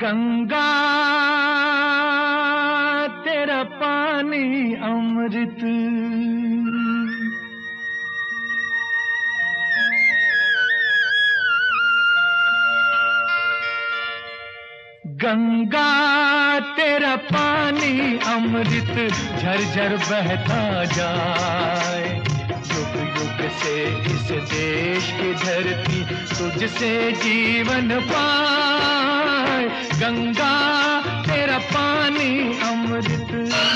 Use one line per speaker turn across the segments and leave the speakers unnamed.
गंगा तेरा पानी अमृत, गंगा तेरा पानी अमृत झरझर बहता जाए। युग युग से इस देश की धरती तुझसे जीवन पाए। गंगा तेरा पानी अमृत।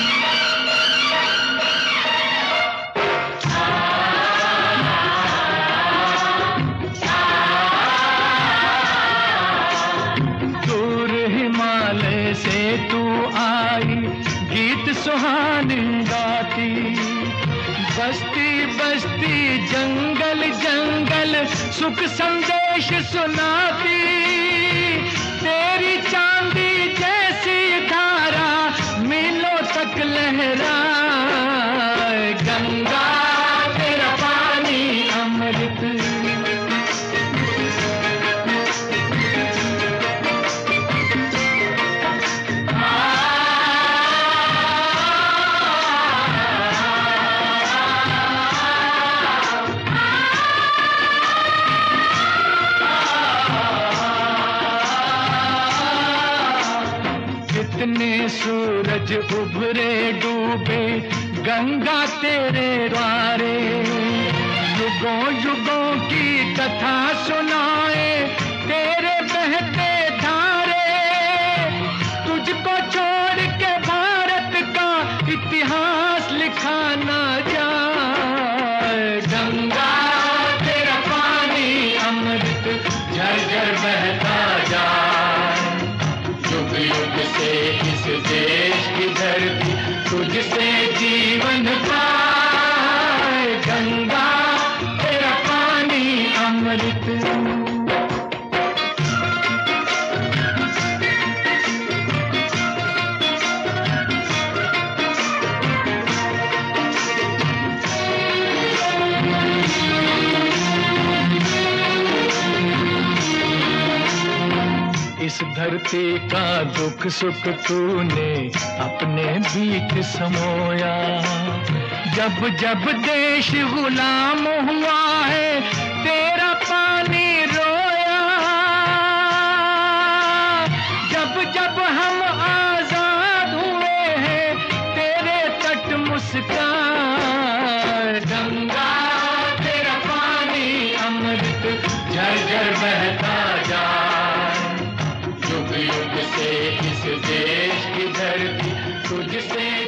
दूर हिमालय से तू आई गीत सुहानी गाती, बस्ती बस्ती जंगल जंगल सुख संदेश सुनाती। तेरी चांदी जैसी धारा मीलों तक लहराए। गंगा तेरा पानी अमृत। कितने सूरज उभरे डूबे गंगा तेरे द्वारे। युगों युगों की कथा सुनाए तेरे बहते धारे। तुझको छोड़ के भारत का इतिहास लिखा ना जाए। गंगा तेरा पानी अमृत झरझर बहता जाए। युग युग से इस देश की धरती तुझसे जीवन पाए। गंगा तेरा पानी अमृत। इस धरती का दुख सुख तूने अपने बीच समोया। जब जब देश गुलाम हुआ है तेरा पानी रोया। जब जब हम आजाद हुए हैं तेरे तट मुस्काए। गंगा तेरा पानी अमृत झरझर बहता जाए। युग युग से इस देश की धरती तुझसे